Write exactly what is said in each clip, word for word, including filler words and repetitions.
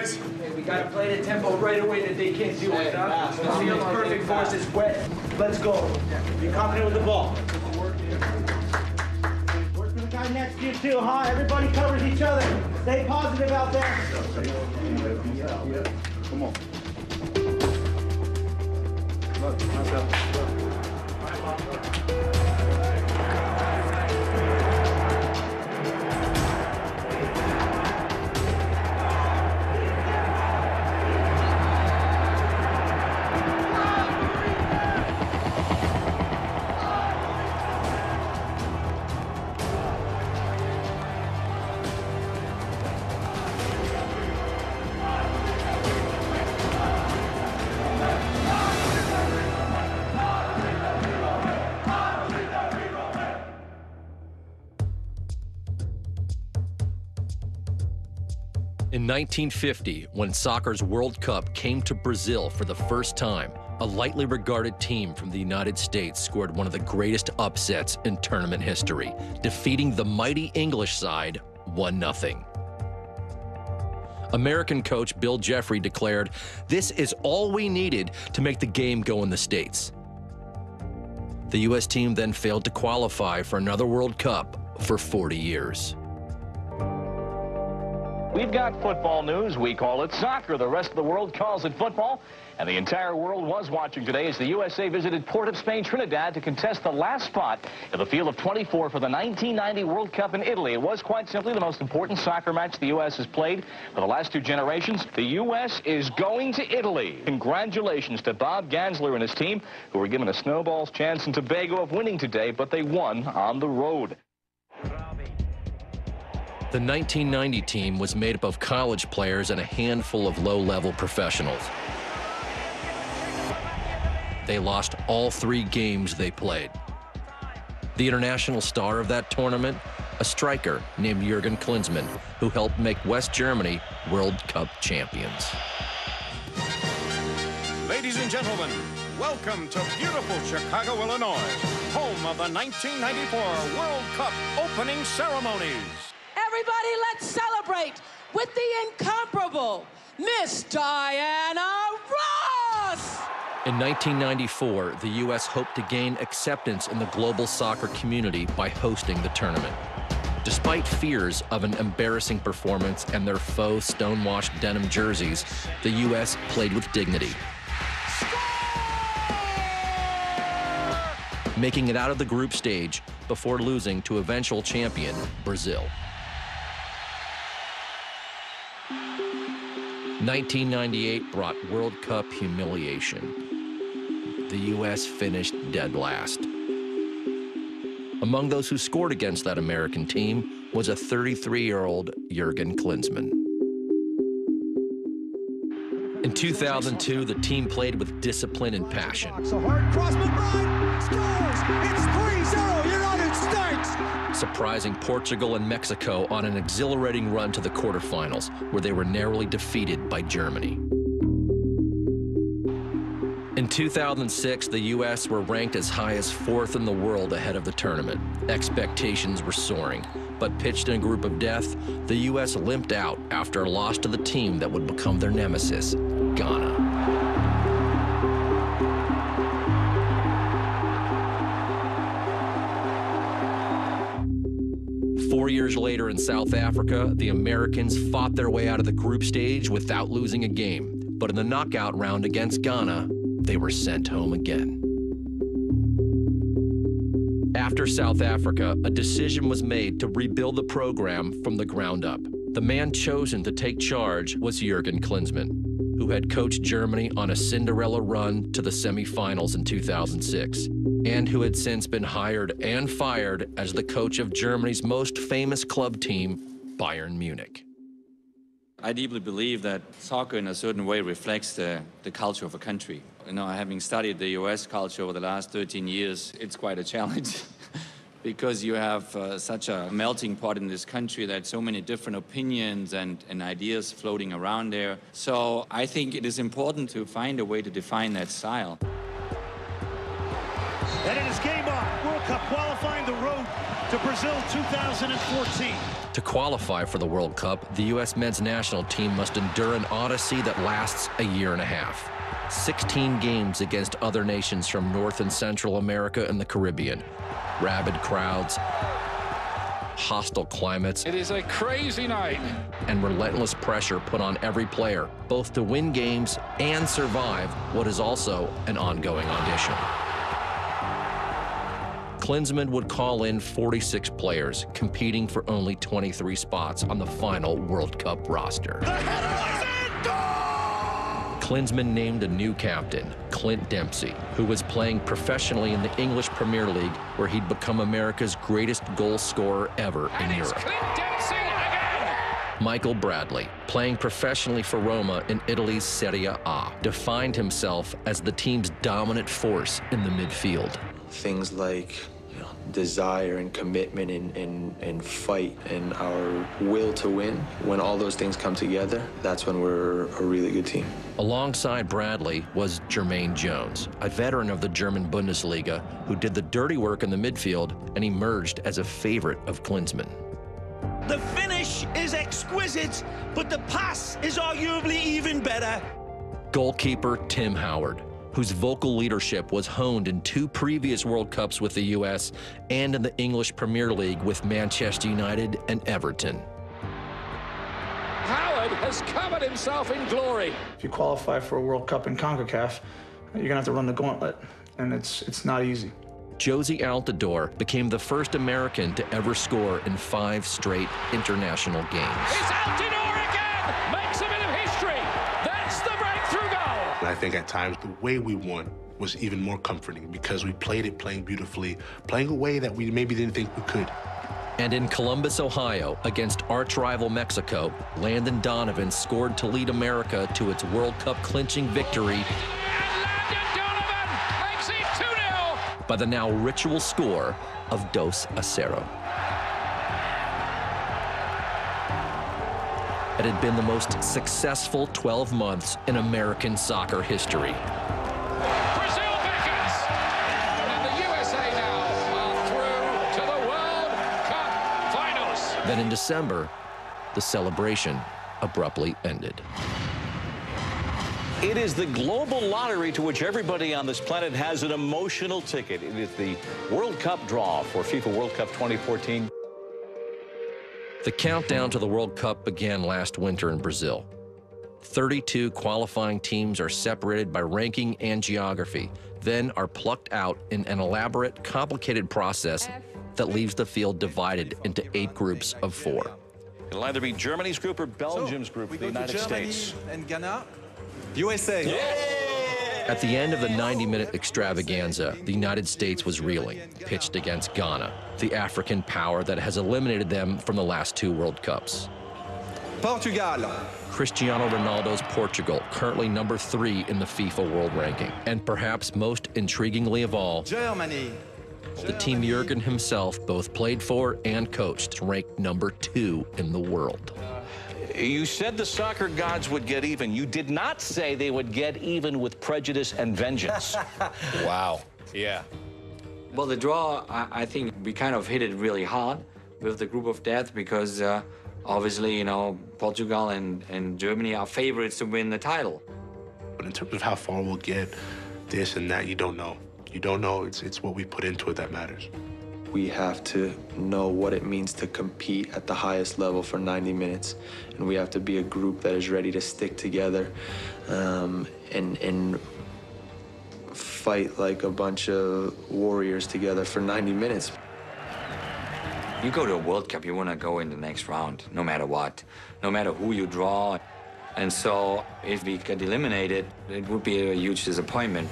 boys. Hey, we gotta play the tempo right away that they can't do it, huh? The field's perfect for us, it's wet. Let's go. Be confident with the ball. Work for the guy next to you too, huh? Everybody covers each other. Stay positive out there. Come on. Look, look, look. In nineteen fifty, when soccer's World Cup came to Brazil for the first time, a lightly regarded team from the United States scored one of the greatest upsets in tournament history, defeating the mighty English side one nothing. American coach Bill Jeffrey declared, "This is all we needed to make the game go in the States." The U S team then failed to qualify for another World Cup for forty years. We've got football news. We call it soccer. The rest of the world calls it football. And the entire world was watching today as the U S A visited Port of Spain, Trinidad to contest the last spot in the field of twenty-four for the nineteen ninety World Cup in Italy. It was quite simply the most important soccer match the U S has played for the last two generations. The U S is going to Italy. Congratulations to Bob Gansler and his team, who were given a snowball's chance in Tobago of winning today, but they won on the road. The nineteen ninety team was made up of college players and a handful of low-level professionals. They lost all three games they played. The international star of that tournament, a striker named Jurgen Klinsmann, who helped make West Germany World Cup champions. Ladies and gentlemen, welcome to beautiful Chicago, Illinois, home of the nineteen ninety-four World Cup opening ceremonies. Everybody, let's celebrate with the incomparable Miss Diana Ross! In nineteen ninety-four, the U S hoped to gain acceptance in the global soccer community by hosting the tournament. Despite fears of an embarrassing performance and their faux stonewashed denim jerseys, the U S played with dignity, making it out of the group stage before losing to eventual champion Brazil. nineteen ninety-eight brought World Cup humiliation. The U S finished dead last. Among those who scored against that American team was a thirty-three-year-old Jurgen Klinsmann. In two thousand two, the team played with discipline and passion. So hard cross, McBride scores! It's three zero, United States! Surprising Portugal and Mexico on an exhilarating run to the quarterfinals, where they were narrowly defeated by Germany. In two thousand six, the U S were ranked as high as fourth in the world ahead of the tournament. Expectations were soaring, but pitched in a group of death, the U S limped out after a loss to the team that would become their nemesis, Ghana. Four years later in South Africa, the Americans fought their way out of the group stage without losing a game. But in the knockout round against Ghana, they were sent home again. After South Africa, a decision was made to rebuild the program from the ground up. The man chosen to take charge was Jurgen Klinsmann, who had coached Germany on a Cinderella run to the semifinals in two thousand six, and who had since been hired and fired as the coach of Germany's most famous club team, Bayern Munich. I deeply believe that soccer in a certain way reflects the, the culture of a country. You know, having studied the U S culture over the last thirteen years, it's quite a challenge because you have uh, such a melting pot in this country that so many different opinions and, and ideas floating around there. So I think it is important to find a way to define that style. And it is game on. World Cup qualifying the road to Brazil two thousand fourteen. To qualify for the World Cup, the U S men's national team must endure an odyssey that lasts a year and a half. sixteen games against other nations from North and Central America and the Caribbean. Rabid crowds, hostile climates. It is a crazy night. And relentless pressure put on every player, both to win games and survive what is also an ongoing audition. Klinsmann would call in forty-six players, competing for only twenty-three spots on the final World Cup roster. Klinsmann named a new captain, Clint Dempsey, who was playing professionally in the English Premier League, where he'd become America's greatest goal scorer ever in Europe. Clint Dempsey again. Michael Bradley, playing professionally for Roma in Italy's Serie A, defined himself as the team's dominant force in the midfield. Things like you know, desire and commitment and, and, and fight and our will to win, when all those things come together, that's when we're a really good team. Alongside Bradley was Jermaine Jones, a veteran of the German Bundesliga who did the dirty work in the midfield and emerged as a favorite of Klinsmann. The finish is exquisite, but the pass is arguably even better. Goalkeeper Tim Howard, whose vocal leadership was honed in two previous World Cups with the U S and in the English Premier League with Manchester United and Everton. Howard has covered himself in glory. If you qualify for a World Cup in CONCACAF, you're gonna have to run the gauntlet, and it's it's not easy. Josie Altidore became the first American to ever score in five straight international games. It's Altidore again! Makes a bit of history. That's the breakthrough goal. And I think at times the way we won was even more comforting because we played it playing beautifully, playing a way that we maybe didn't think we could. And in Columbus, Ohio, against arch-rival Mexico, Landon Donovan scored to lead America to its World Cup clinching victory. And Landon Donovan makes it two nil. By the now ritual score of Dos a Cero. It had been the most successful twelve months in American soccer history. Brazil beckons. And the U S A now are through to the World Cup finals. Then in December, the celebration abruptly ended. It is the global lottery to which everybody on this planet has an emotional ticket. It is the World Cup draw for FIFA World Cup twenty fourteen. The countdown to the World Cup began last winter in Brazil. thirty-two qualifying teams are separated by ranking and geography, then are plucked out in an elaborate, complicated process that leaves the field divided into eight groups of four. It'll either be Germany's group or Belgium's So, group we for the go to United Germany States. and Ghana. U S A. Yeah. At the end of the ninety-minute extravaganza, the United States was reeling, pitched against Ghana, the African power that has eliminated them from the last two World Cups. Portugal. Cristiano Ronaldo's Portugal, currently number three in the FIFA World Ranking. And perhaps most intriguingly of all, Germany. the team Jurgen himself both played for and coached, ranked number two in the world. You said the soccer gods would get even. You did not say they would get even with prejudice and vengeance. Wow. Yeah. Well, the draw, I, I think we kind of hit it really hard with the group of death because uh, obviously, you know, Portugal and, and Germany are favorites to win the title. But in terms of how far we'll get, this and that, you don't know. You don't know. It's, it's what we put into it that matters. We have to know what it means to compete at the highest level for ninety minutes. And we have to be a group that is ready to stick together um, and, and fight like a bunch of warriors together for ninety minutes. You go to a World Cup, you want to go in the next round, no matter what, no matter who you draw. And so if we get eliminated, it would be a huge disappointment.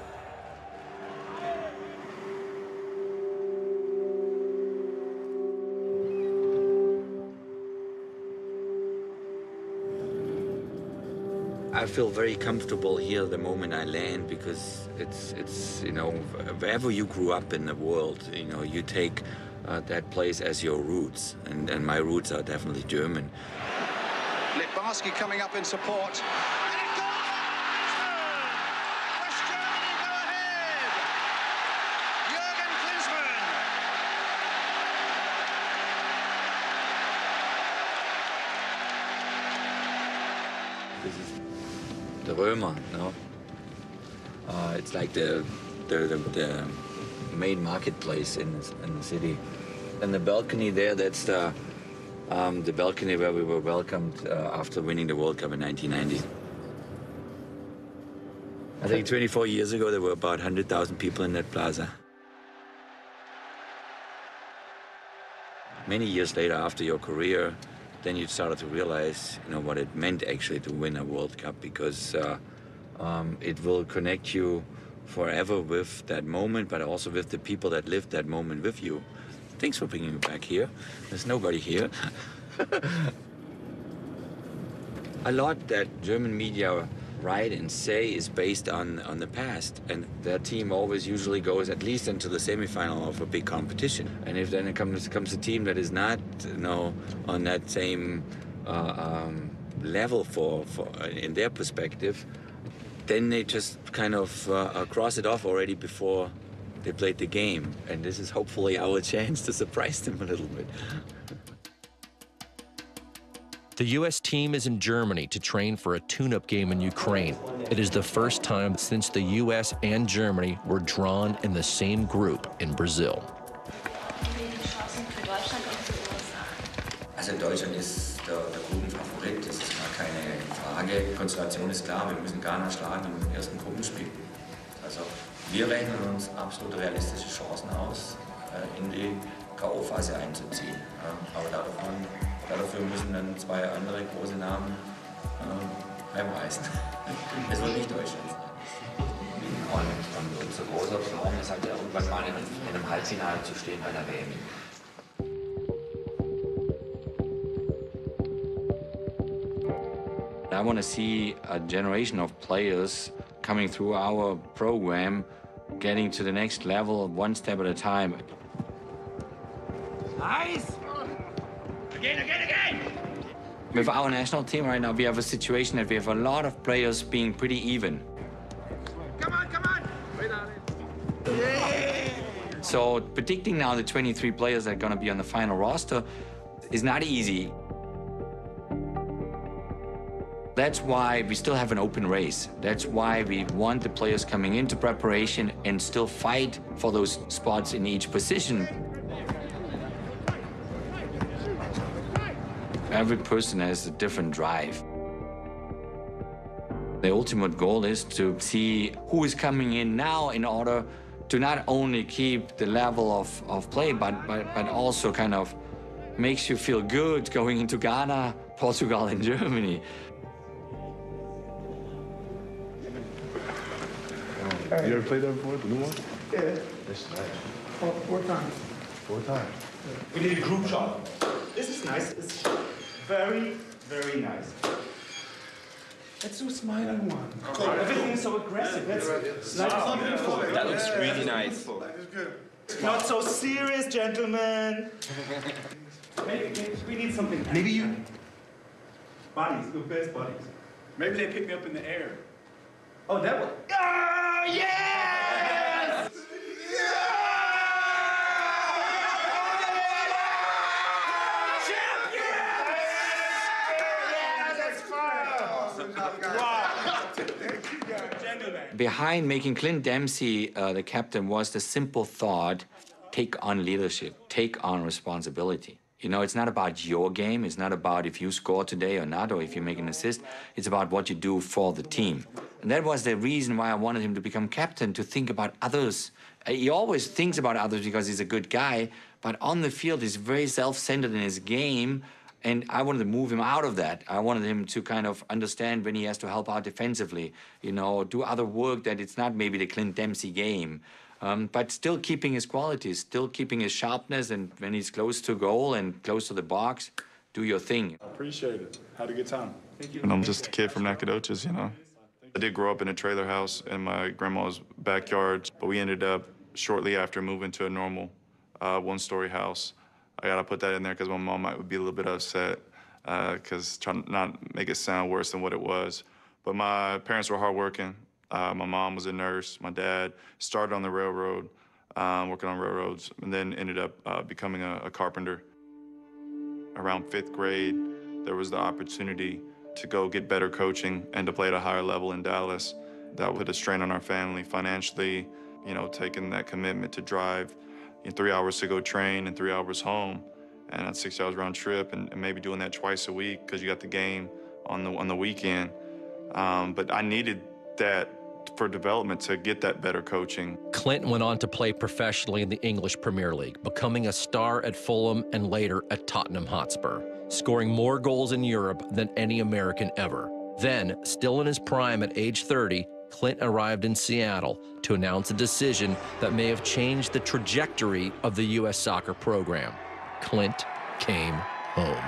I feel very comfortable here the moment I land because it's, it's you know, wherever you grew up in the world, you know, you take uh, that place as your roots, and, and my roots are definitely German. Littbarski coming up in support. This is the Römer, no? Uh, it's like the, the, the, the main marketplace in, in the city. And the balcony there, that's the, um, the balcony where we were welcomed uh, after winning the World Cup in nineteen ninety. I think twenty-four years ago, there were about one hundred thousand people in that plaza. Many years later, after your career, then you started to realize, you know, what it meant actually to win a World Cup, because uh, um, it will connect you forever with that moment, but also with the people that lived that moment with you. Thanks for bringing me back here. There's nobody here. A lot that German media write and say is based on, on the past, and their team always usually goes at least into the semifinal of a big competition. And if then it comes, comes a team that is not, you know, on that same uh, um, level for, for in their perspective, then they just kind of uh, cross it off already before they played the game. And this is hopefully our chance to surprise them a little bit. The U S team is in Germany to train for a tune-up game in Ukraine. It is the first time since the U S and Germany were drawn in the same group in Brazil. Also Deutschland ist der, der Gruppenfavorit, das ist mal keine Frage. Die Konstellation ist klar, wir müssen Ghana schlagen im ersten Gruppenspiel. Also wir rechnen uns absolut realistische Chancen aus, in die K O-Phase einzuziehen. Aber davon, dafür müssen dann zwei andere große Namen äh, heimreisen. Es wird nicht Deutschland sein. Und, und unser großer Traum ist halt irgendwann mal in, in einem Halbfinale zu stehen bei der W M. I want to see a generation of players coming through our program, getting to the next level one step at a time. Nice! Again, again, again! With our national team right now, we have a situation that we have a lot of players being pretty even. Come on, come on! Yeah. So predicting now the twenty-three players that are going to be on the final roster is not easy. That's why we still have an open race. That's why we want the players coming into preparation and still fight for those spots in each position. Every person has a different drive. The ultimate goal is to see who is coming in now in order to not only keep the level of, of play, but, but, but also kind of makes you feel good going into Ghana, Portugal, and Germany. You ever played that before, the new one? Yeah. This is nice. Four, four times. Four times. We need a group shot. This is nice. It's very, very nice. Let's do a smiling one. Cool. Everything is so aggressive. That's nice. Wow. Beautiful. That looks really nice. That is good. Not so serious, gentlemen. maybe, maybe we need something. Maybe you. Bodies, the best bodies. Maybe they pick me up in the air. Oh, that one. Oh, yes! Behind making Clint Dempsey uh, the captain was the simple thought, take on leadership, take on responsibility. You know, it's not about your game, it's not about if you score today or not, or if you make an assist, it's about what you do for the team. And that was the reason why I wanted him to become captain, to think about others. He always thinks about others because he's a good guy, but on the field he's very self-centered in his game, and I wanted to move him out of that. I wanted him to kind of understand when he has to help out defensively, you know, do other work that it's not maybe the Clint Dempsey game, um, but still keeping his qualities, still keeping his sharpness, and when he's close to goal and close to the box, do your thing. I appreciate it. Had a good time. Thank you. And I'm just a kid from Nacogdoches, you know. I did grow up in a trailer house in my grandma's backyard, but we ended up shortly after moving to a normal uh, one-story house. I gotta put that in there because my mom might be a little bit upset because uh, trying to not make it sound worse than what it was. But my parents were hardworking. Uh, my mom was a nurse. My dad started on the railroad, um, working on railroads, and then ended up uh, becoming a, a carpenter. Around fifth grade, there was the opportunity to go get better coaching and to play at a higher level in Dallas. That would put a strain on our family financially, you know, taking that commitment to drive you know, three hours to go train and three hours home, and that's six hours round trip, and, and maybe doing that twice a week because you got the game on the, on the weekend. Um, but I needed that for development to get that better coaching. Clint went on to play professionally in the English Premier League, becoming a star at Fulham and later at Tottenham Hotspur, scoring more goals in Europe than any American ever. Then, still in his prime at age thirty, Clint arrived in Seattle to announce a decision that may have changed the trajectory of the U S soccer program. Clint came home.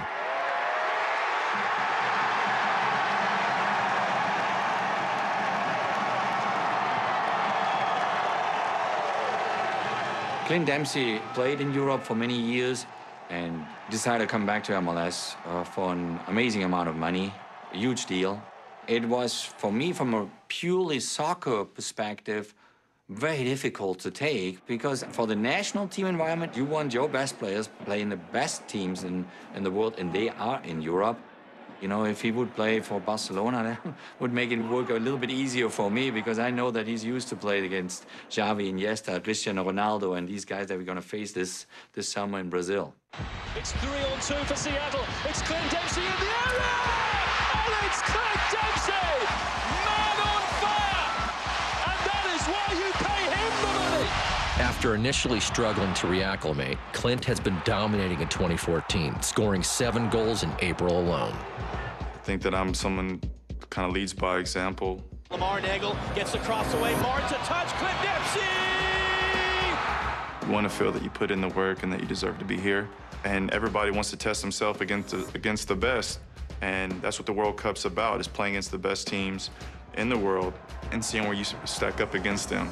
Clint Dempsey played in Europe for many years and decided to come back to M L S uh, for an amazing amount of money, a huge deal. It was, for me, from a purely soccer perspective, very difficult to take, because for the national team environment, you want your best players playing the best teams in, in the world, and they are in Europe. You know, if he would play for Barcelona, that would make it work a little bit easier for me, because I know that he's used to play against Xavi, Iniesta, Cristiano Ronaldo, and these guys that we're going to face this, this summer in Brazil. It's three on two for Seattle. It's Clint Dempsey in the area! And it's Clint Dempsey! Man on fire! And that is why you pay him the money! After initially struggling to reacclimate, Clint has been dominating in twenty fourteen, scoring seven goals in April alone. I think that I'm someone who kind of leads by example. Lamar Nagel gets the cross away. Martin to touch. Clint Dempsey! You want to feel that you put in the work and that you deserve to be here. And everybody wants to test themselves against the, against the best. And that's what the World Cup's about, is playing against the best teams in the world and seeing where you stack up against them.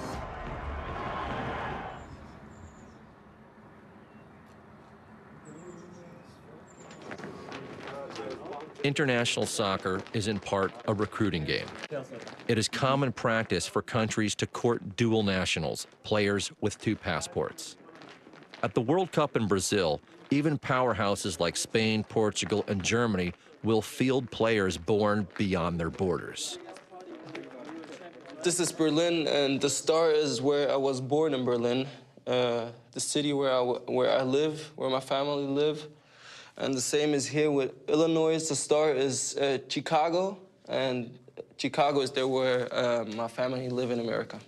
International soccer is in part a recruiting game. It is common practice for countries to court dual nationals, players with two passports. At the World Cup in Brazil, even powerhouses like Spain, Portugal, and Germany will field players born beyond their borders. This is Berlin, and the Star is where I was born in Berlin, uh, the city where I, where I live, where my family live. And the same is here with Illinois. The Star is uh, Chicago, and Chicago is there where uh, my family live in America.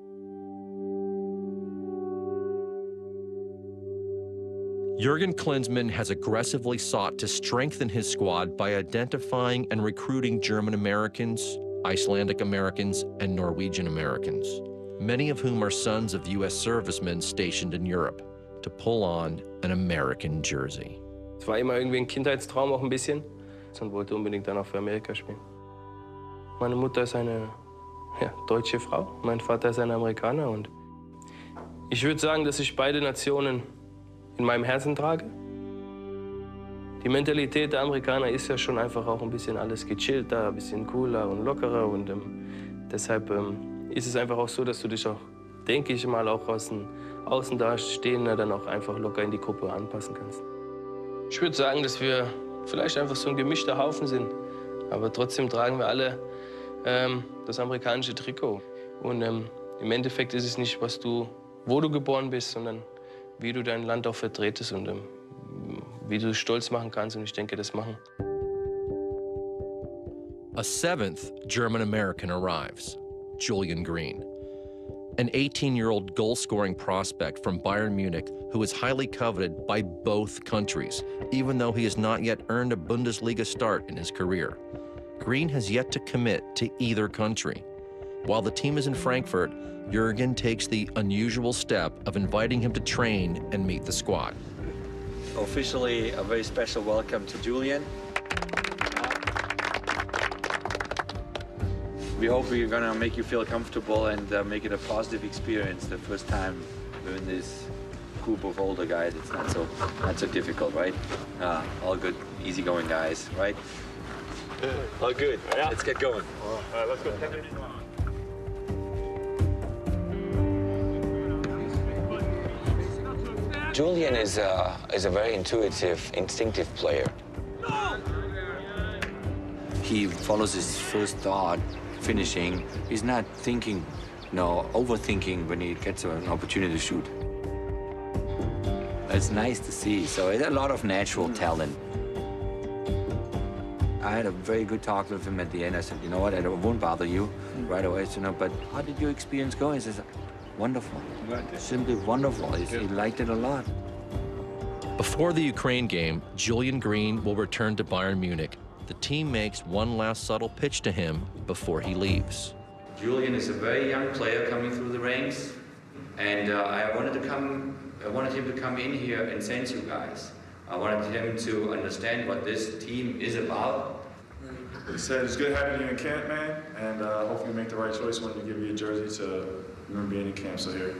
Jurgen Klinsmann has aggressively sought to strengthen his squad by identifying and recruiting German Americans, Icelandic Americans, and Norwegian Americans, many of whom are sons of U S servicemen stationed in Europe, to pull on an American jersey. Es war immer irgendwie ein Kindheitstraum auch ein bisschen und wollte unbedingt dann auch für Amerika spielen. Meine Mutter ist eine ja, deutsche Frau, mein Vater ist ein Amerikaner, und ich würde sagen, dass ich beide Nationen in meinem Herzen trage. Die Mentalität der Amerikaner ist ja schon einfach auch ein bisschen alles gechillter, ein bisschen cooler und lockerer, und ähm, deshalb ähm, ist es einfach auch so, dass du dich auch, denke ich mal, auch aus dem Außendastehender dann auch einfach locker in die Gruppe anpassen kannst. Ich würde sagen, dass wir vielleicht einfach so ein gemischter Haufen sind, aber trotzdem tragen wir alle ähm, das amerikanische Trikot. Und ähm, im Endeffekt ist es nicht, was du, wo du geboren bist, sondern wie du dein Land auch vertretest und ähm, wie du es stolz machen kannst. Und ich denke, das machen. A seventh German American arrives, Julian Green, an eighteen-year-old goal-scoring prospect from Bayern Munich who is highly coveted by both countries, even though he has not yet earned a Bundesliga start in his career. Green has yet to commit to either country. While the team is in Frankfurt, Jurgen takes the unusual step of inviting him to train and meet the squad. Officially, a very special welcome to Julian. We hope we're gonna make you feel comfortable and uh, make it a positive experience the first time with this group of older guys. It's not so not so difficult, right? Uh, all good, easygoing guys, right? All good. Yeah. Let's get going. All right, let's go. Julian is a, is a very intuitive, instinctive player. he follows his first thought, finishing. He's not thinking, no, overthinking when he gets an opportunity to shoot. It's nice to see. So it's a lot of natural talent. I had a very good talk with him at the end. I said, you know what, I won't bother you right away. So, you know, but how did your experience go? He says, wonderful. Simply wonderful. He, he liked it a lot. Before the Ukraine game, Julian Green will return to Bayern Munich. The team makes one last subtle pitch to him before he leaves. Julian is a very young player coming through the ranks, and uh, I wanted to come. I wanted him to come in here and sense you guys. I wanted him to understand what this team is about. He said it's good having you in camp, man, and uh, hopefully you make the right choice when you give you a jersey to remember being in camp. So here.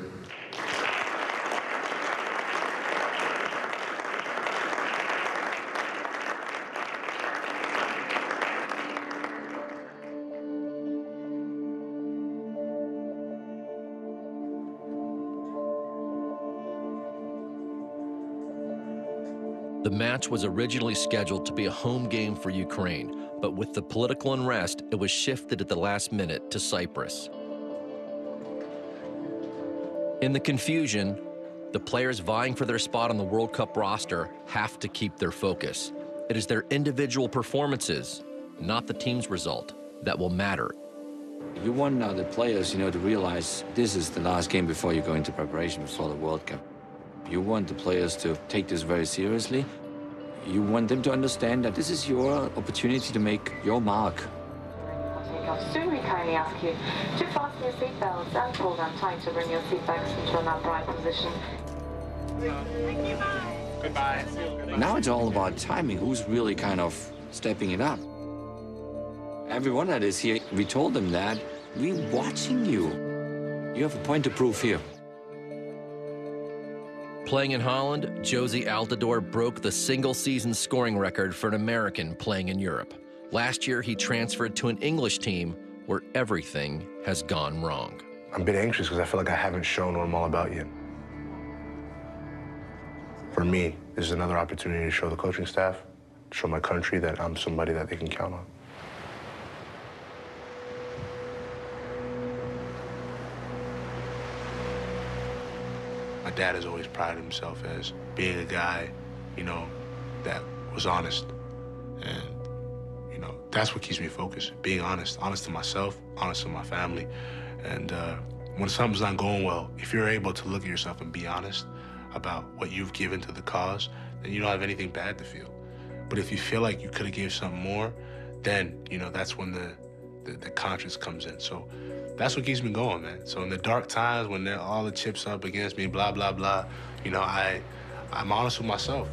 The match was originally scheduled to be a home game for Ukraine, but with the political unrest, it was shifted at the last minute to Cyprus. In the confusion, the players vying for their spot on the World Cup roster have to keep their focus. It is their individual performances, not the team's result, that will matter. You want now the players, you know, to realize this is the last game before you go into preparation for the World Cup. You want the players to take this very seriously. You want them to understand that this is your opportunity to make your mark. Soon we kindly ask you to fasten your seatbelts and pull them tight to bring your seat backs into an upright position. Goodbye. Now it's all about timing. Who's really kind of stepping it up? Everyone that is here, we told them that we're watching you. You have a point to prove here. Playing in Holland, Jozy Altidore broke the single-season scoring record for an American playing in Europe. Last year, he transferred to an English team where everything has gone wrong. I'm a bit anxious because I feel like I haven't shown what I'm all about yet. For me, this is another opportunity to show the coaching staff, to show my country that I'm somebody that they can count on. My dad has always prided himself as being a guy, you know, that was honest. And, you know, that's what keeps me focused, being honest. Honest to myself, honest to my family. And uh, when something's not going well, if you're able to look at yourself and be honest about what you've given to the cause, then you don't have anything bad to feel. But if you feel like you could have given something more, then, you know, that's when the, the, the conscience comes in. So that's what keeps me going, man. So in the dark times when all the chips up against me, blah, blah, blah, you know, I, I'm honest with myself.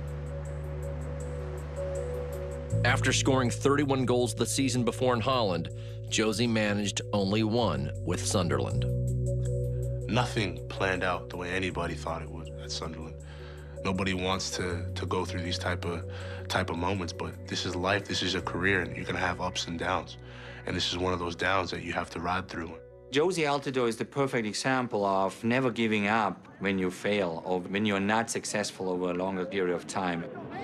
After scoring thirty-one goals the season before in Holland, Jozy managed only one with Sunderland. Nothing planned out the way anybody thought it would at Sunderland. Nobody wants to, to go through these type of, type of moments, but this is life, this is a career, and you're gonna have ups and downs. And this is one of those downs that you have to ride through. Jozy Altidore is the perfect example of never giving up when you fail or when you're not successful over a longer period of time.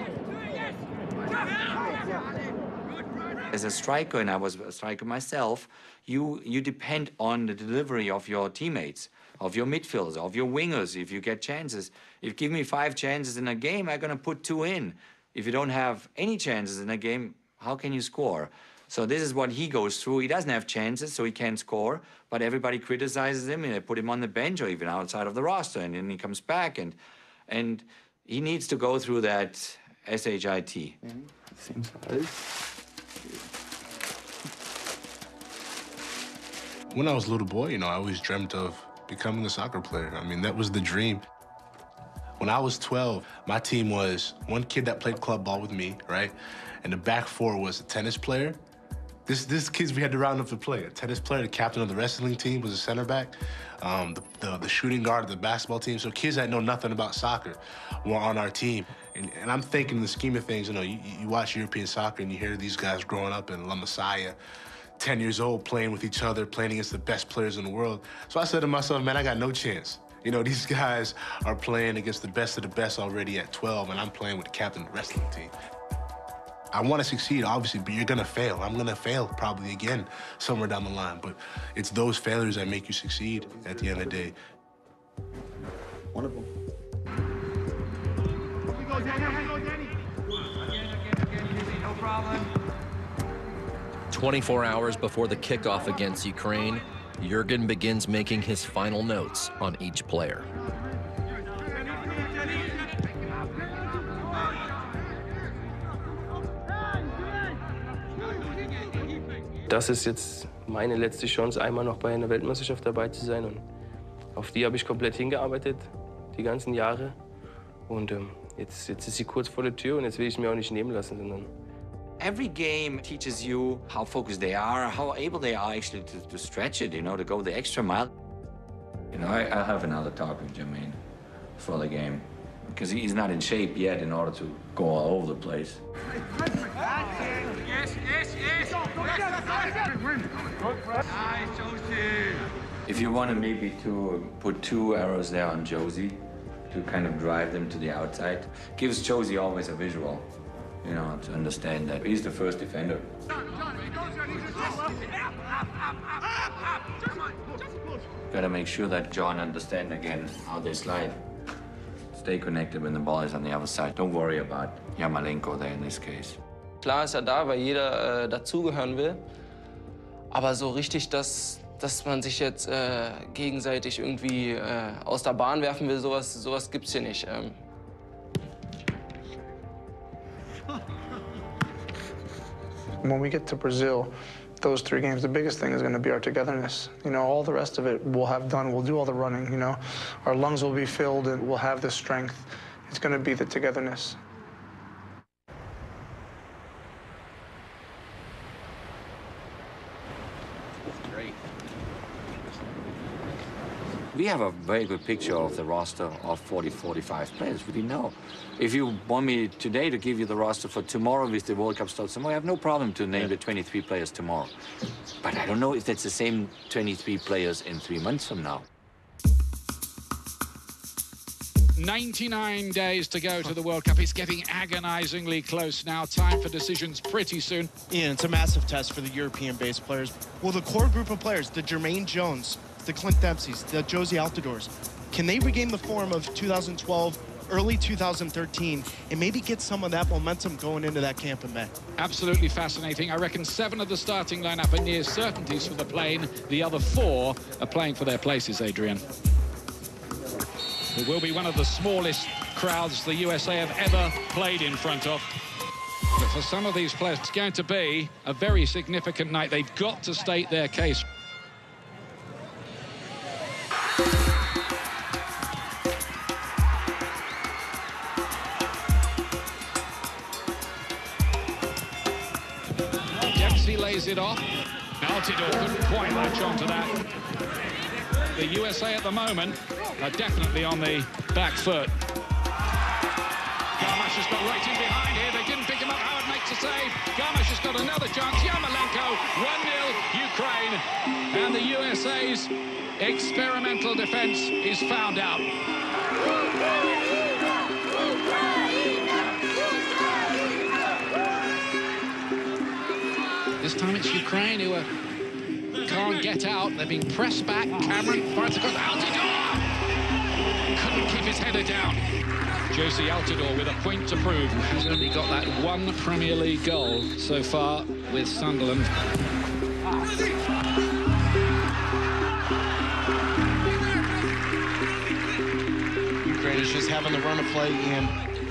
As a striker, and I was a striker myself, you, you depend on the delivery of your teammates, of your midfielders, of your wingers if you get chances. If you give me five chances in a game, I'm gonna put two in. If you don't have any chances in a game, how can you score? So this is what he goes through. He doesn't have chances, so he can't score, but everybody criticizes him and they put him on the bench or even outside of the roster, and then he comes back, and, and he needs to go through that S H I T. Mm-hmm. Seems like. When I was a little boy, you know, I always dreamt of becoming a soccer player. I mean, that was the dream. When I was twelve, my team was one kid that played club ball with me, right? And the back four was a tennis player. This, this kids we had to round up to play. A tennis player, the captain of the wrestling team was a center back, um, the, the, the shooting guard of the basketball team. So kids that know nothing about soccer were on our team. And, and I'm thinking in the scheme of things, you know, you, you watch European soccer and you hear these guys growing up in La Masia, ten years old, playing with each other, playing against the best players in the world. So I said to myself, man, I got no chance. You know, these guys are playing against the best of the best already at twelve, and I'm playing with the captain of the wrestling team. I want to succeed, obviously, but you're going to fail. I'm going to fail probably again somewhere down the line. But it's those failures that make you succeed at the end of the day. Wonderful. No problem. twenty-four hours before the kickoff against Ukraine, Jurgen begins making his final notes on each player. Das ist jetzt meine letzte Chance, einmal noch bei einer Weltmeisterschaft dabei zu sein. Und auf die habe ich komplett hingearbeitet, die ganzen Jahre. Und ähm, jetzt, jetzt ist sie kurz vor der Tür und jetzt will ich es mir auch nicht nehmen lassen, sondern Every game teaches you how focused they are, how able they are actually to, to stretch it, you know, to go the extra mile. You know, I, I have another talk with Jermaine for the game, because he's not in shape yet in order to go all over the place. Yes, yes, yes! Nice, Josie! If you wanted maybe to put two arrows there on Josie to kind of drive them to the outside, gives Josie always a visual, you know, to understand that he's the first defender. Gotta make sure that John understands again how they slide. Stay connected when the ball is on the other side. Don't worry about Yarmolenko there in this case. klar ist er da, weil jeder äh, dazugehören will. Aber so richtig, dass, dass man sich jetzt äh, gegenseitig irgendwie äh, aus der Bahn werfen will, sowas, sowas gibt's hier nicht. Ähm. When we get to Brazil, those three games, the biggest thing is going to be our togetherness. You know, all the rest of it we'll have done. We'll do all the running, you know. Our lungs will be filled and we'll have the strength. It's going to be the togetherness. We have a very good picture of the roster of forty, forty-five players. We didn't know. If you want me today to give you the roster for tomorrow with the World Cup starts tomorrow, I have no problem to name the twenty-three players tomorrow. But I don't know if that's the same twenty-three players in three months from now. ninety-nine days to go to the World Cup. It's getting agonizingly close now. Time for decisions pretty soon. Ian, it's a massive test for the European-based players. Will the core group of players, the Jermaine Jones, the Clint Dempseys, the Josie Altidores, can they regain the form of two thousand twelve, early two thousand thirteen, and maybe get some of that momentum going into that camp in May? Absolutely fascinating. I reckon seven of the starting lineup are near certainties for the plane. The other four are playing for their places, Adrian. It will be one of the smallest crowds the U S A have ever played in front of. But for some of these players, it's going to be a very significant night. They've got to state their case. Dempsey lays it off. Altidore couldn't quite latch onto that. The U S A at the moment are definitely on the back foot. Garmash has got right in behind here. They didn't pick him up. Howard makes a save. Garmash has got another chance. Yarmolenko, one nil Ukraine. And the U S A's experimental defense is found out. This time it's Ukraine who are can't get out. They're being pressed back. Cameron fires across. Altidore! Couldn't keep his header down. Josie Altidore with a point to prove. Has only got that one Premier League goal so far with Sunderland. Ukraine is just having the run of play, Ian.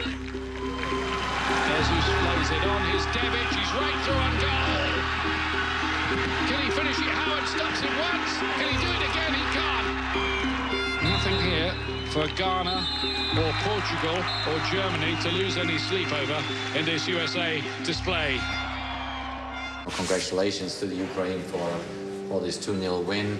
Jesus plays it on. Here's Devic. He's right through on goal. Can he finish it? Howard stops it once. Can he do it again? He can't. Nothing here for Ghana or Portugal or Germany to lose any sleep over in this U S A display. Well, congratulations to the Ukraine for, for this two nil win.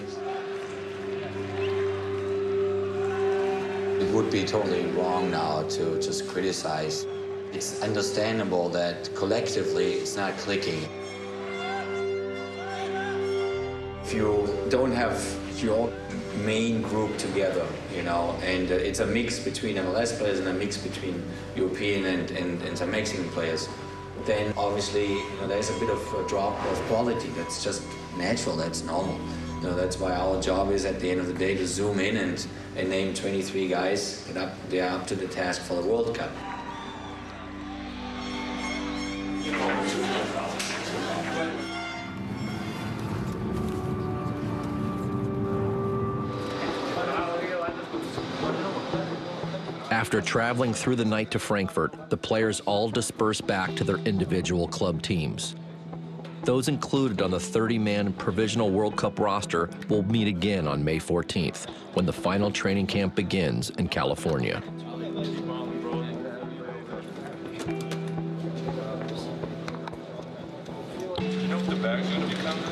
It would be totally wrong now to just criticize. It's understandable that collectively it's not clicking. If you don't have your main group together, you know, and uh, it's a mix between M L S players and a mix between European and, and, and some Mexican players, then obviously, you know, there's a bit of a drop of quality. That's just natural, that's normal. You know, that's why our job is at the end of the day to zoom in and, and name twenty-three guys that up, they're up to the task for the World Cup. After traveling through the night to Frankfurt, the players all dispersed back to their individual club teams. Those included on the thirty-man provisional World Cup roster will meet again on May fourteenth, when the final training camp begins in California. You know if the bag's gonna be coming?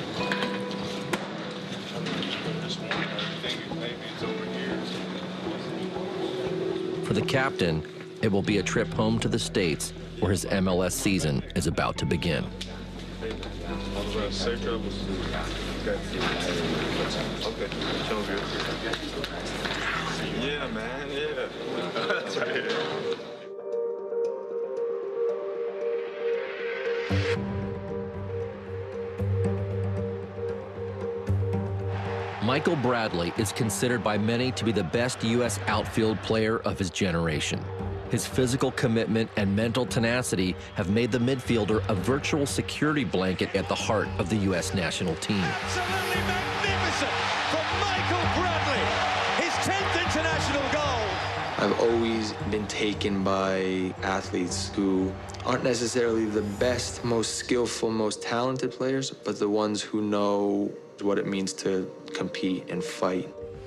This morning, I think maybe it's over here. For the captain, it will be a trip home to the States where his M L S season is about to begin. All the rest, safe travels. Okay. Okay. Yeah, man, yeah. That's right. Michael Bradley is considered by many to be the best U S outfield player of his generation. His physical commitment and mental tenacity have made the midfielder a virtual security blanket at the heart of the U S national team. Absolutely magnificent from Michael Bradley, his tenth international goal. I've always been taken by athletes who aren't necessarily the best, most skillful, most talented players, but the ones who know what it means to compete and fight.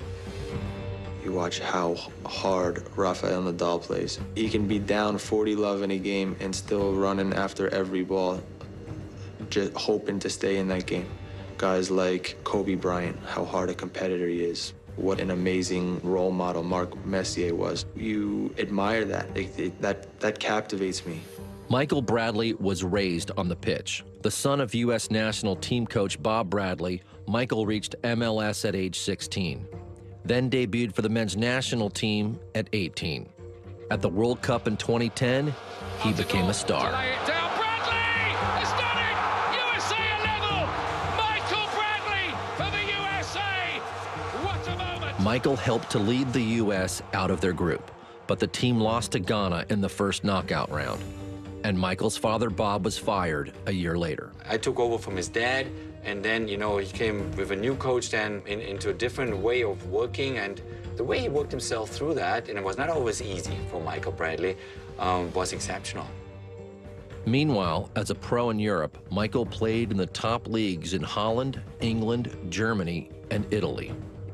You watch how hard Rafael Nadal plays. He can be down forty love in a game and still running after every ball, just hoping to stay in that game. Guys like Kobe Bryant, how hard a competitor he is. What an amazing role model Marc Messier was. You admire that. It, it, that, that captivates me. Michael Bradley was raised on the pitch. The son of U S national team coach Bob Bradley, Michael reached M L S at age sixteen, then debuted for the men's national team at eighteen. At the World Cup in twenty ten, he became a star. Lay it down, Bradley! It's done it! U S A are level! Michael Bradley for the U S A! What a moment! Michael helped to lead the U S out of their group, but the team lost to Ghana in the first knockout round. And Michael's father, Bob, was fired a year later. I took over from his dad, and then, you know, he came with a new coach then in, into a different way of working, and the way he worked himself through that, and it was not always easy for Michael Bradley, um, was exceptional. Meanwhile, as a pro in Europe, Michael played in the top leagues in Holland, England, Germany, and Italy.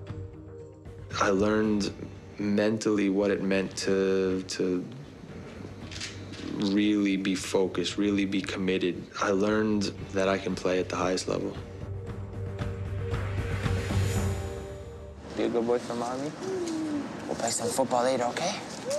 I learned mentally what it meant to, to really be focused, really be committed. I learned that I can play at the highest level. Be a good boy for mommy. We'll play some football later, okay?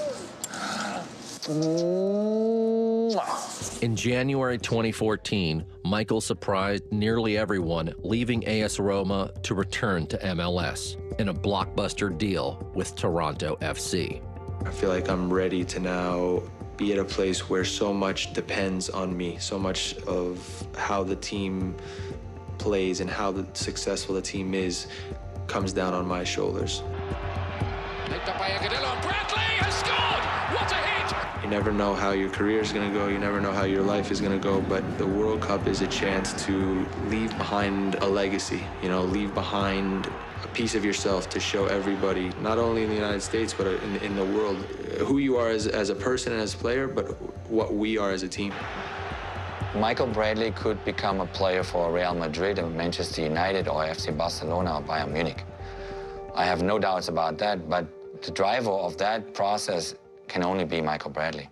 In January twenty fourteen, Michael surprised nearly everyone, leaving A S Roma to return to M L S in a blockbuster deal with Toronto F C. I feel like I'm ready to now be at a place where so much depends on me, so much of how the team plays and how the successful the team is comes down on my shoulders. Picked up by Agudelo, Bradley has scored! What a hit! You never know how your career is going to go, you never know how your life is going to go, but the World Cup is a chance to leave behind a legacy, you know, leave behind a piece of yourself to show everybody, not only in the United States, but in, in the world, who you are as, as a person and as a player, but what we are as a team. Michael Bradley could become a player for Real Madrid or Manchester United or F C Barcelona or Bayern Munich. I have no doubts about that, but the driver of that process can only be Michael Bradley.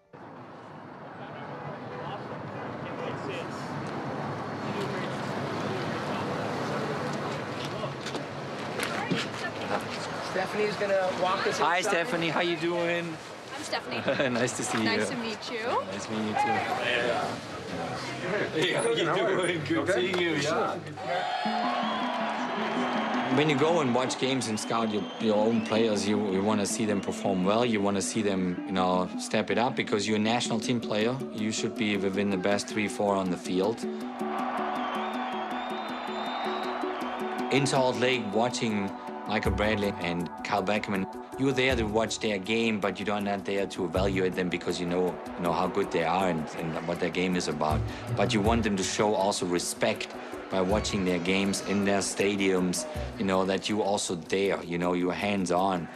Stephanie's gonna walk us Hi, inside. Stephanie. How you doing? I'm Stephanie. Nice to see you. Nice to meet you. Nice to meet you too. Hey, how you doing? Good Okay. seeing you. Yeah. When you go and watch games and scout your, your own players, you, you want to see them perform well. You want to see them, you know, step it up because you're a national team player. You should be within the best three, four on the field. In Salt Lake, watching Michael Bradley and Kyle Beckerman, you're there to watch their game, but you're not there to evaluate them because you know, you know how good they are and, and what their game is about. But you want them to show also respect by watching their games in their stadiums, you know, that you also there, you know, you're hands-on.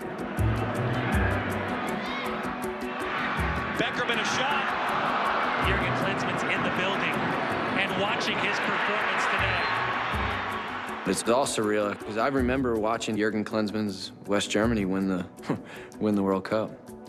Beckerman a shot. Jurgen Klinsmann's in the building and watching his performance today. It's all surreal because I remember watching Jurgen Klinsmann's West Germany win the win the World Cup.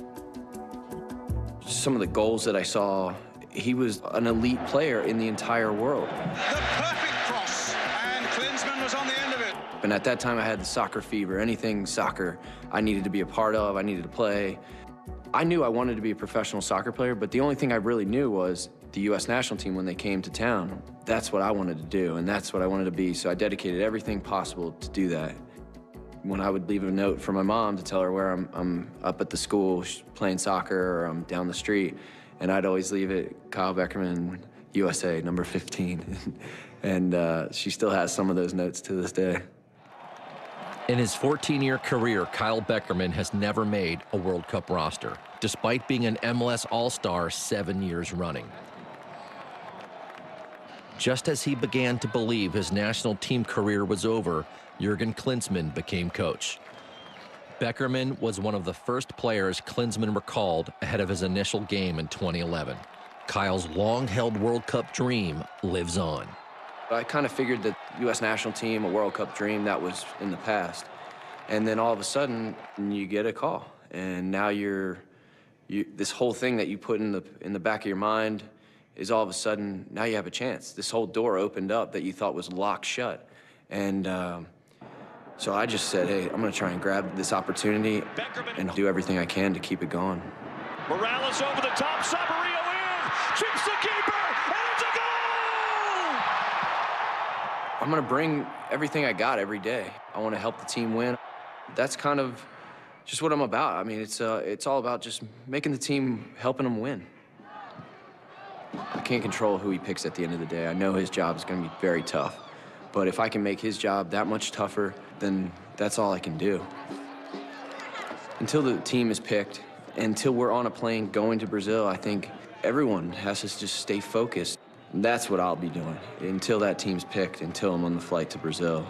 Some of the goals that I saw, he was an elite player in the entire world. The perfect cross, and Klinsmann was on the end of it. And at that time, I had the soccer fever. Anything soccer I needed to be a part of, I needed to play. I knew I wanted to be a professional soccer player, but the only thing I really knew was the U S national team when they came to town. That's what I wanted to do, and that's what I wanted to be, so I dedicated everything possible to do that. When I would leave a note for my mom to tell her where I'm, I'm up at the school playing soccer or I'm down the street, and I'd always leave it, Kyle Beckerman, U S A, number fifteen. And uh, she still has some of those notes to this day. In his fourteen-year career, Kyle Beckerman has never made a World Cup roster, despite being an M L S All-Star seven years running. Just as he began to believe his national team career was over, Jurgen Klinsmann became coach. Beckerman was one of the first players Klinsmann recalled ahead of his initial game in twenty eleven. Kyle's long-held World Cup dream lives on. I kind of figured that U S national team, a World Cup dream, that was in the past. And then all of a sudden, you get a call. And now you're, you, this whole thing that you put in the, in the back of your mind is all of a sudden, now you have a chance. This whole door opened up that you thought was locked shut. And um, so I just said, hey, I'm gonna try and grab this opportunity and do everything I can to keep it going. Morales over the top, Saborio in, chips the keeper, and it's a goal! I'm gonna bring everything I got every day. I wanna help the team win. That's kind of just what I'm about. I mean, it's, uh, it's all about just making the team, helping them win. I can't control who he picks at the end of the day. I know his job is gonna be very tough. But if I can make his job that much tougher, then that's all I can do. Until the team is picked, until we're on a plane going to Brazil, I think everyone has to just stay focused. And that's what I'll be doing until that team's picked, until I'm on the flight to Brazil.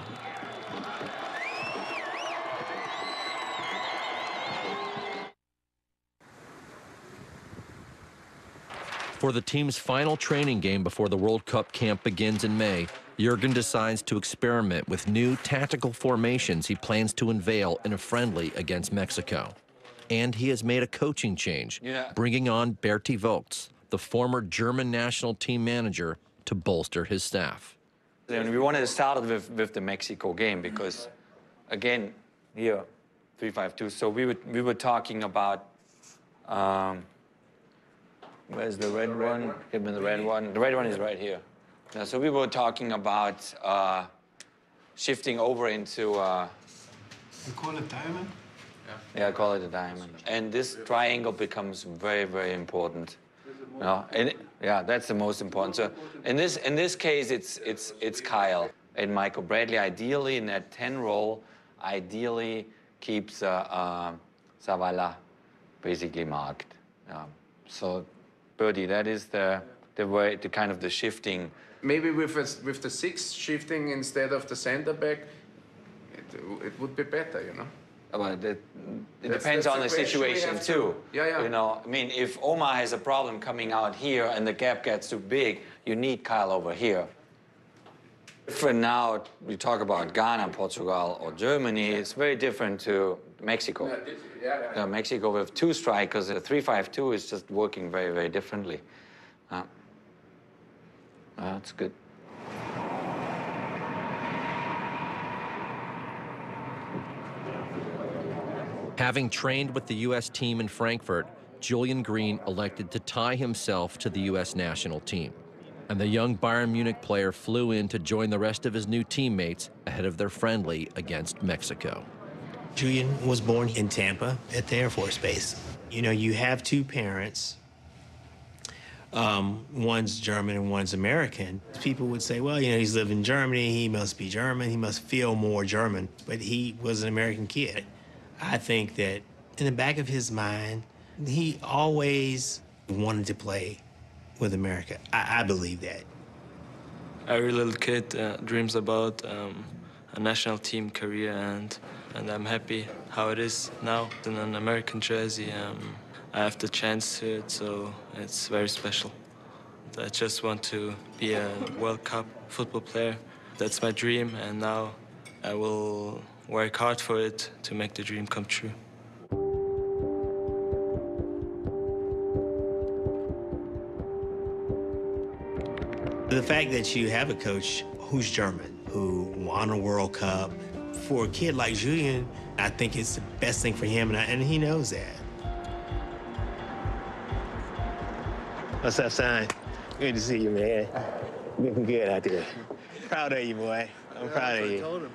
For the team's final training game before the World Cup camp begins in May, Jurgen decides to experiment with new tactical formations he plans to unveil in a friendly against Mexico. And he has made a coaching change, Yeah. bringing on Berti Vogts, the former German national team manager, to bolster his staff. And we wanted to start with, with the Mexico game because, again, here, three five two. So we were, we were talking about, um, where's the red one? Give me the red one. The red one is right here. Yeah, so we were talking about uh, shifting over into... Uh, You call it diamond? Yeah, I call it a diamond. And this triangle becomes very, very important. You know, and it, yeah, that's the most important. So in this in this case, it's it's it's Kyle and Michael Bradley. Ideally, in that ten role, ideally keeps uh, uh, Zavala basically marked. Yeah. So, Berti, that is the the way, the kind of the shifting. Maybe with a, with the six shifting instead of the center back, it, it would be better, you know. But it, it That's- depends that's on a the question we situation have to- too. Yeah, yeah. You know, I mean, if Omar has a problem coming out here and the gap gets too big, you need Kyle over here. For now, we talk about Ghana, Portugal, or Germany. It's very different to Mexico. Yeah, this- yeah, yeah. Uh, Mexico with two strikers, a three five two is just working very, very differently. Uh, uh, that's good. Having trained with the U S team in Frankfurt, Julian Green elected to tie himself to the U S national team. and the young Bayern Munich player flew in to join the rest of his new teammates ahead of their friendly against Mexico. Julian was born in Tampa at the Air Force Base. You know, you have two parents. Um, one's German and one's American. People would say, well, you know, he's lived in Germany, he must be German, he must feel more German, but he was an American kid. I think that in the back of his mind, he always wanted to play with America. I, I believe that. Every little kid uh, dreams about um, a national team career, and, and I'm happy how it is now in an American jersey. Um, I have the chance to it, so it's very special. I just want to be a World Cup football player. That's my dream, and now I will work hard for it to make the dream come true. The fact that you have a coach who's German, who won a World Cup, for a kid like Julian, I think it's the best thing for him, and, I, and he knows that. What's up, son? Good to see you, man. Looking good out there. Proud of you, boy. I'm proud of you.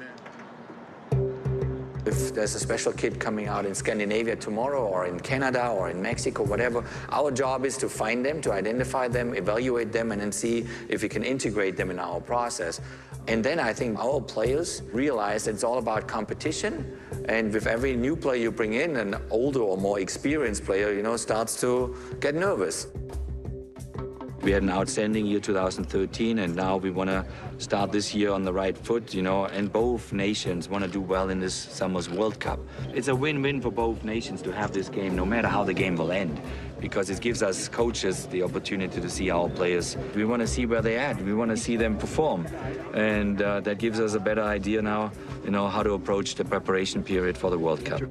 If there's a special kid coming out in Scandinavia tomorrow or in Canada or in Mexico, whatever, our job is to find them, to identify them, evaluate them, and then see if we can integrate them in our process. And then I think our players realize that it's all about competition. And with every new player you bring in, an older or more experienced player, you know, starts to get nervous. We had an outstanding year two thousand thirteen, and now we want to start this year on the right foot, you know, and both nations want to do well in this summer's World Cup. It's a win-win for both nations to have this game, no matter how the game will end, because it gives us coaches the opportunity to see our players. We want to see where they're at. We want to see them perform, and uh, that gives us a better idea now, you know, how to approach the preparation period for the World Cup.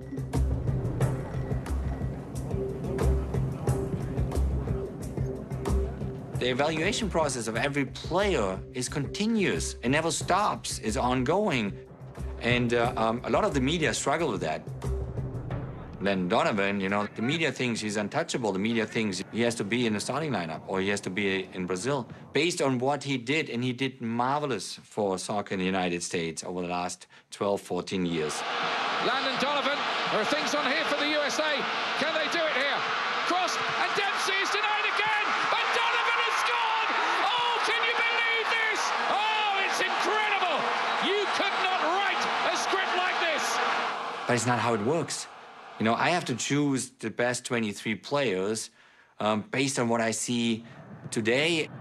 The evaluation process of every player is continuous. It never stops. It's ongoing. And uh, um, a lot of the media struggle with that. Landon Donovan, you know, the media thinks he's untouchable. The media thinks he has to be in the starting lineup or he has to be in Brazil based on what he did. And he did marvelous for soccer in the United States over the last twelve, fourteen years. Landon Donovan, there are things on here for the U S A. Can they do it here? Cross, and Dempsey is denied again. But Donovan has scored! Oh, can you believe this? Oh, it's incredible. You could not write a script like this. But it's not how it works. You know, I have to choose the best twenty-three players um, based on what I see today.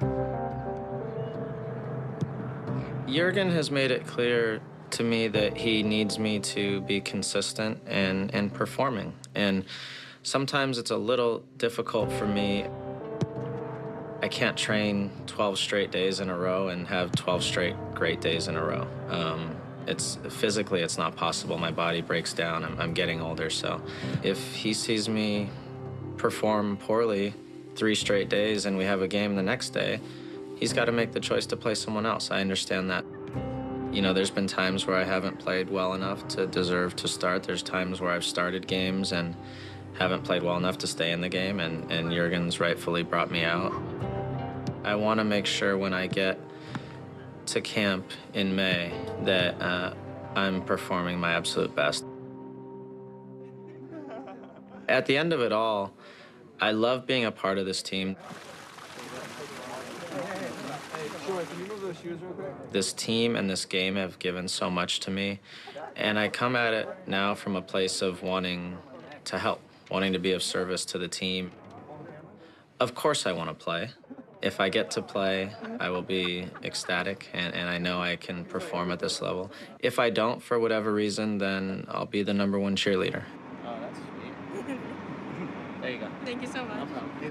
Jurgen has made it clear to me that he needs me to be consistent and, and performing. And sometimes it's a little difficult for me. I can't train twelve straight days in a row and have twelve straight great days in a row. Um, It's physically, it's not possible. My body breaks down. I'm, I'm getting older, so if he sees me perform poorly three straight days and we have a game the next day, he's got to make the choice to play someone else. I understand that. You know, there's been times where I haven't played well enough to deserve to start. There's times where I've started games and haven't played well enough to stay in the game, and, and Jurgen's rightfully brought me out. I want to make sure when I get to camp in May that uh, I'm performing my absolute best. At the end of it all, I love being a part of this team. This team and this game have given so much to me, and I come at it now from a place of wanting to help, wanting to be of service to the team. Of course I want to play. If I get to play, I will be ecstatic, and, and I know I can perform at this level. If I don't, for whatever reason, then I'll be the number one cheerleader. Oh, that's sweet. There you go. Thank you so much. No problem.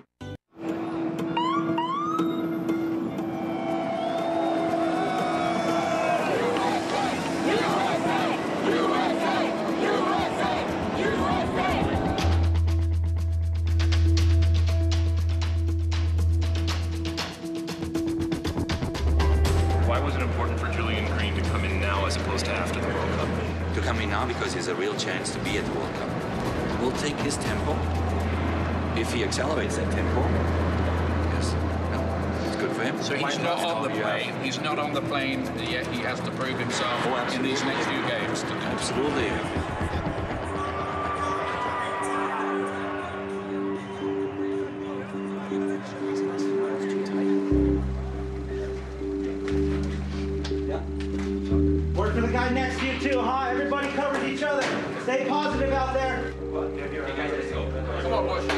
Why was it important for Julian Green to come in now as opposed to after the World Cup? To come in now because he has a real chance to be at the World Cup. We'll take his tempo. If he accelerates that tempo, yes, no, it's good for him. So he's not on the plane. He's not on the plane yet. He has to prove himself oh, in these next few games. Absolutely. Work for the guy next to you too, huh? Everybody covers each other. Stay positive out there. Come on, boys.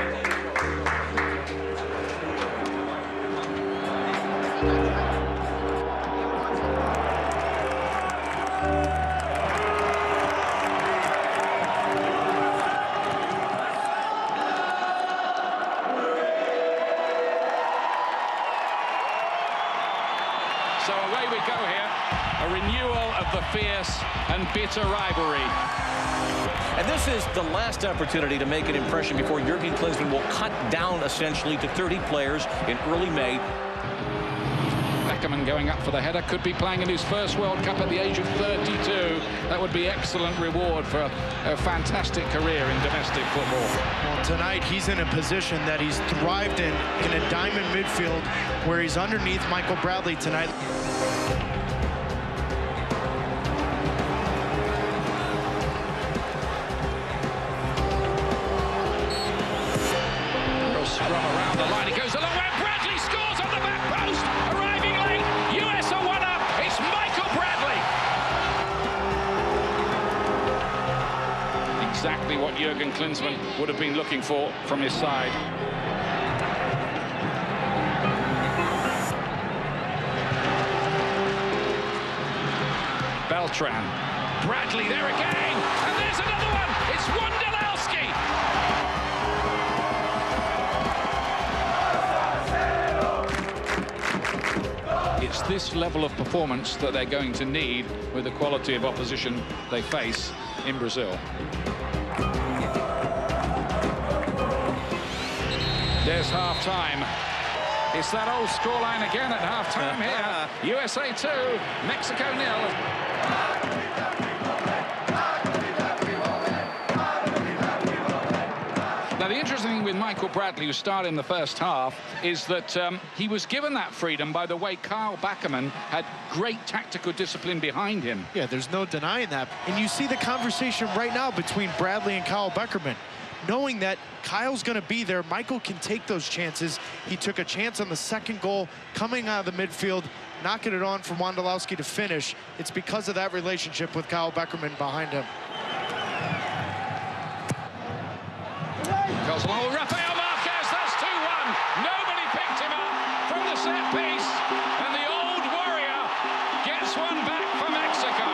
So away we go here, a renewal of the fierce and bitter rivalry. And this is the last opportunity to make an impression before Jurgen Klinsmann will cut down essentially to thirty players in early May. Beckerman going up for the header, could be playing in his first World Cup at the age of thirty-two. That would be excellent reward for a, a fantastic career in domestic football. Well, tonight he's in a position that he's thrived in, in a diamond midfield where he's underneath Michael Bradley tonight. From around the line, he goes a long way. Bradley scores on the back post, arriving late. U S are one up. It's Michael Bradley. Exactly what Jurgen Klinsmann would have been looking for from his side. Beltran, Bradley there again, and there's another one. It's Wondolowski. It's this level of performance that they're going to need with the quality of opposition they face in Brazil. There's half-time. It's that old scoreline again at half-time here. U S A two, Mexico nil. Now, the interesting thing with Michael Bradley, who started in the first half, is that um, he was given that freedom by the way Kyle Beckerman had great tactical discipline behind him. Yeah, there's no denying that. And you see the conversation right now between Bradley and Kyle Beckerman. Knowing that Kyle's going to be there, Michael can take those chances. He took a chance on the second goal coming out of the midfield, knocking it on for Wondolowski to finish. It's because of that relationship with Kyle Beckerman behind him. Goes along with Rafael Marquez, that's two one. Nobody picked him up from the set piece, and the old warrior gets one back for Mexico.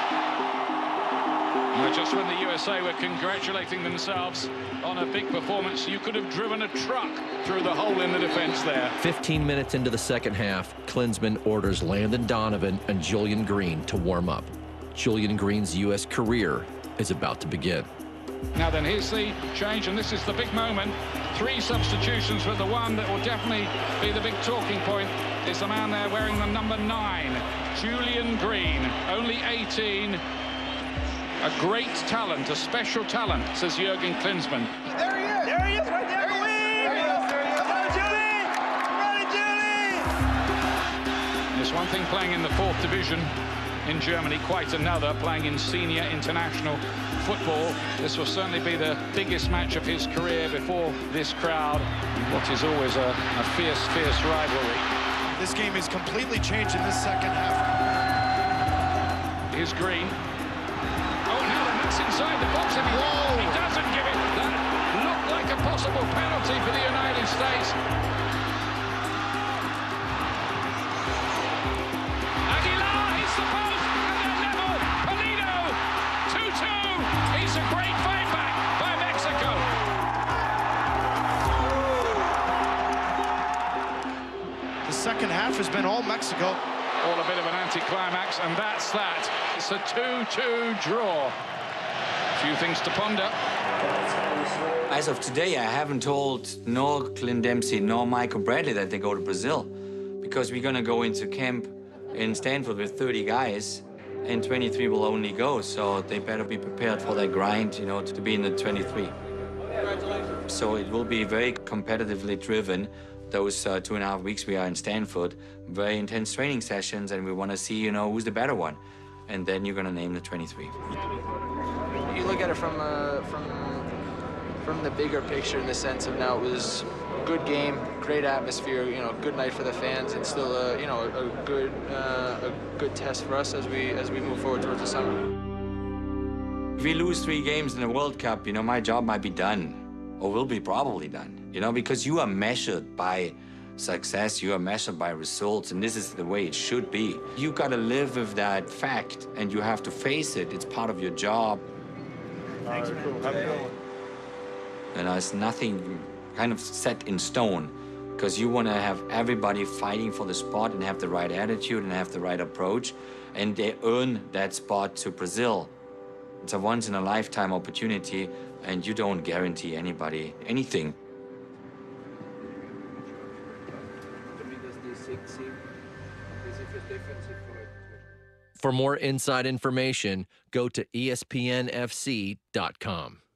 Now, just when the U S A were congratulating themselves on a big performance, you could have driven a truck through the hole in the defense there. fifteen minutes into the second half, Klinsmann orders Landon Donovan and Julian Green to warm up. Julian Green's U S career is about to begin. Now then, here's the change, and this is the big moment. Three substitutions, but the one that will definitely be the big talking point is the man there wearing the number nine, Julian Green, only eighteen. A great talent, a special talent, says Jurgen Klinsmann. There he is! There he is, right there! There he is! There he is! Come on, Julie! Come on, Julie! It's one thing playing in the fourth division in Germany, quite another playing in senior international football. This will certainly be the biggest match of his career before this crowd, what is always a, a fierce, fierce rivalry. This game is completely changed in this second half. Here's Green. Oh, now that's inside the box. If he, he doesn't give it. That looked like a possible penalty for the United States. Aguilar hits the post, and they're level. Polino, two two. It's a great fight back by Mexico. The second half has been all Mexico. All a bit of an anticlimax, and that's that. It's a two two draw. A few things to ponder. As of today, I haven't told nor Clint Dempsey nor Michael Bradley that they go to Brazil, because we're going to go into camp in Stanford with thirty guys, and twenty-three will only go, so they better be prepared for that grind, you know, to be in the twenty-three. So it will be very competitively driven. those uh, two and a half weeks we are in Stanford, very intense training sessions, and we want to see, you know, who's the better one. And then you're going to name the twenty-three. You look at it from uh, from from the bigger picture in the sense of now it was a good game, great atmosphere, you know, good night for the fans, and still a, you know, a good uh, a good test for us as we as we move forward towards the summer. If we lose three games in the World Cup, you know, my job might be done, or will be probably done, you know, because you are measured by success, you are measured by results, and this is the way it should be. You got to live with that fact, and you have to face it. It's part of your job. Thanks, man. Cool. Have a good one. And there's nothing kind of set in stone, because you want to have everybody fighting for the spot and have the right attitude and have the right approach, and they earn that spot to Brazil. It's a once-in-a-lifetime opportunity, and you don't guarantee anybody anything. For more inside information, go to E S P N F C dot com.